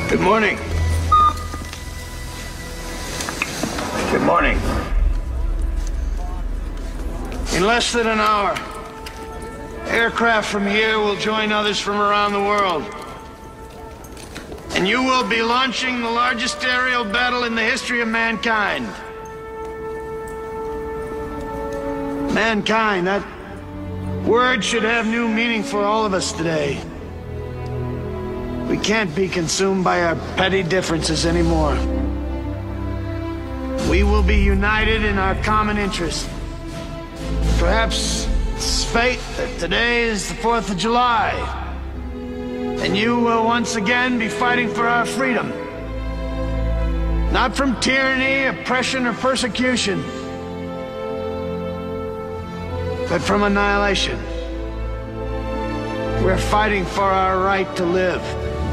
Good morning. Good morning. In less than an hour, aircraft from here will join others from around the world. And you will be launching the largest aerial battle in the history of mankind. Mankind, that word should have new meaning for all of us today. We can't be consumed by our petty differences anymore. We will be united in our common interest. Perhaps it's fate that today is the 4th of July, and you will once again be fighting for our freedom. Not from tyranny, oppression, or persecution, but from annihilation. We're fighting for our right to live,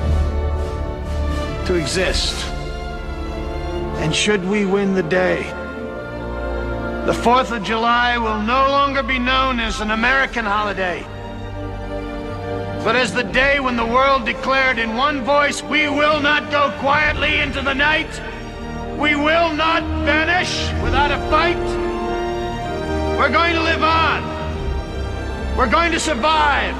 to exist. And should we win the day, the 4th of July will no longer be known as an American holiday, but as the day when the world declared in one voice, we will not go quietly into the night. We will not vanish without a fight. We're going to live on. We're going to survive.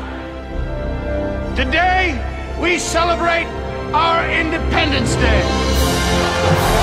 Today, we celebrate our Independence Day.